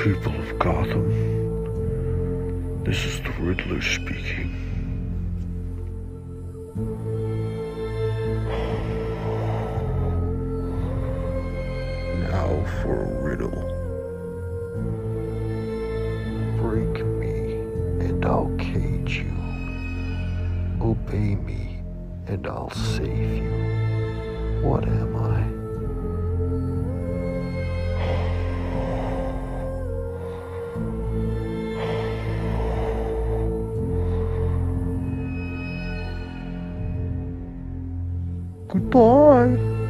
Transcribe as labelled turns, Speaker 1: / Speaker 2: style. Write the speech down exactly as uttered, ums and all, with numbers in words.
Speaker 1: people of Gotham. This is the Riddler speaking. Now for a riddle. Break me, and I'll cage you. Obey me, and I'll save you. What am I? Goodbye.